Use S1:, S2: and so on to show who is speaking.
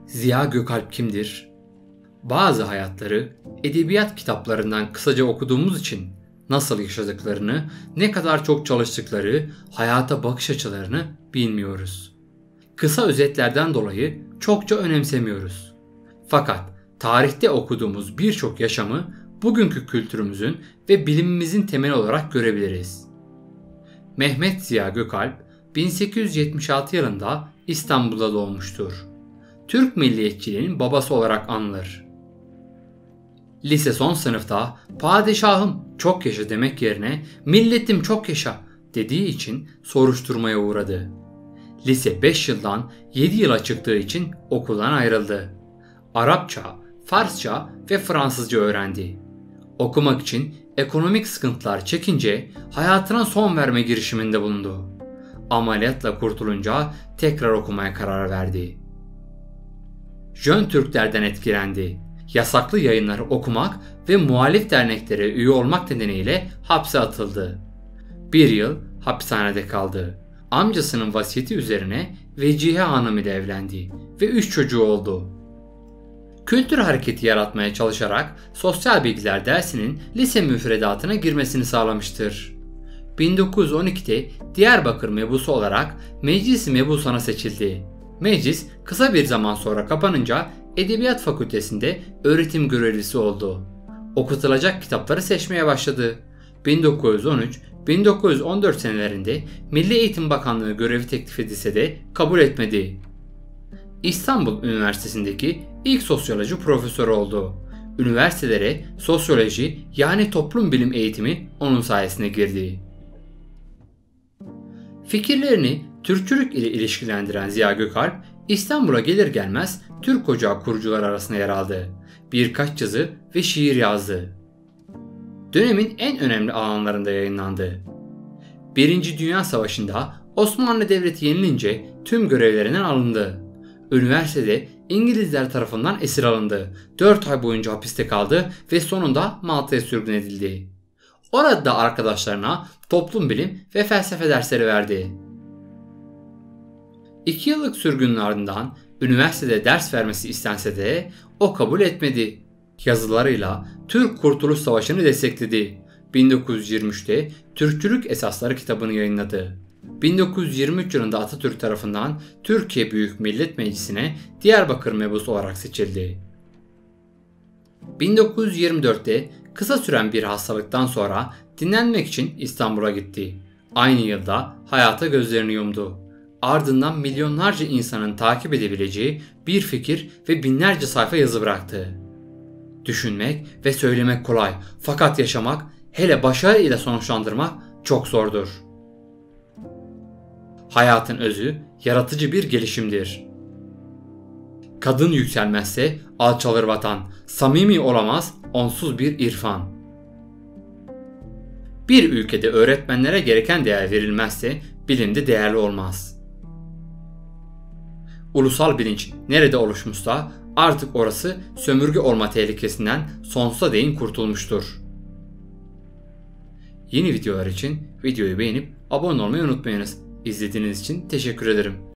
S1: Ziya Gökalp kimdir? Bazı hayatları edebiyat kitaplarından kısaca okuduğumuz için nasıl yaşadıklarını, ne kadar çok çalıştıkları, hayata bakış açılarını bilmiyoruz. Kısa özetlerden dolayı çokça önemsemiyoruz. Fakat tarihte okuduğumuz birçok yaşamı bugünkü kültürümüzün ve bilimimizin temeli olarak görebiliriz. Mehmet Ziya Gökalp 1876 yılında İstanbul'da doğmuştur. Türk milliyetçiliğinin babası olarak anılır. Lise son sınıfta "Padişahım çok yaşa" demek yerine "Milletim çok yaşa" dediği için soruşturmaya uğradı. Lise 5 yıldan 7 yıla çıktığı için okuldan ayrıldı. Arapça, Farsça ve Fransızca öğrendi. Okumak için ekonomik sıkıntılar çekince hayatına son verme girişiminde bulundu. Ameliyatla kurtulunca tekrar okumaya karar verdi. Jön Türklerden etkilendi. Yasaklı yayınları okumak ve muhalif derneklere üye olmak nedeniyle hapse atıldı. 1 yıl hapishanede kaldı. Amcasının vasiyeti üzerine Vecihe Hanım ile evlendi ve 3 çocuğu oldu. Kültür hareketi yaratmaya çalışarak sosyal bilgiler dersinin lise müfredatına girmesini sağlamıştır. 1912'de Diyarbakır mebusu olarak Meclis-i Mebusan'a seçildi. Meclis kısa bir zaman sonra kapanınca Edebiyat Fakültesi'nde öğretim görevlisi oldu. Okutulacak kitapları seçmeye başladı. 1913-1914 senelerinde Milli Eğitim Bakanlığı görevi teklif edilse de kabul etmedi. İstanbul Üniversitesi'ndeki ilk sosyoloji profesörü oldu. Üniversitelere sosyoloji yani toplum bilim eğitimi onun sayesinde girdi. Fikirlerini Türkçülük ile ilişkilendiren Ziya Gökalp, İstanbul'a gelir gelmez Türk Ocağı kurucular arasında yer aldı. Birkaç yazı ve şiir yazdı. Dönemin en önemli alanlarında yayınlandı. 1. Dünya Savaşı'nda Osmanlı Devleti yenilince tüm görevlerinden alındı. Üniversitede İngilizler tarafından esir alındı. 4 ay boyunca hapiste kaldı ve sonunda Malta'ya sürgün edildi. Orada da arkadaşlarına toplum bilim ve felsefe dersleri verdi. 2 yıllık sürgünün ardından üniversitede ders vermesi istense de o kabul etmedi. Yazılarıyla Türk Kurtuluş Savaşı'nı destekledi. 1923'te Türkçülük Esasları kitabını yayınladı. 1923 yılında Atatürk tarafından Türkiye Büyük Millet Meclisi'ne Diyarbakır mebusu olarak seçildi. 1924'te kısa süren bir hastalıktan sonra dinlenmek için İstanbul'a gitti. Aynı yılda hayata gözlerini yumdu. Ardından milyonlarca insanın takip edebileceği bir fikir ve binlerce sayfa yazı bıraktı. Düşünmek ve söylemek kolay, fakat yaşamak, hele başarı ile sonuçlandırmak çok zordur. Hayatın özü yaratıcı bir gelişimdir. Kadın yükselmezse alçalır vatan, samimi olamaz onsuz bir irfan. Bir ülkede öğretmenlere gereken değer verilmezse bilimde değerli olmaz. Ulusal bilinç nerede oluşmuşsa artık orası sömürge olma tehlikesinden sonsuza değin kurtulmuştur. Yeni videolar için videoyu beğenip abone olmayı unutmayınız. İzlediğiniz için teşekkür ederim.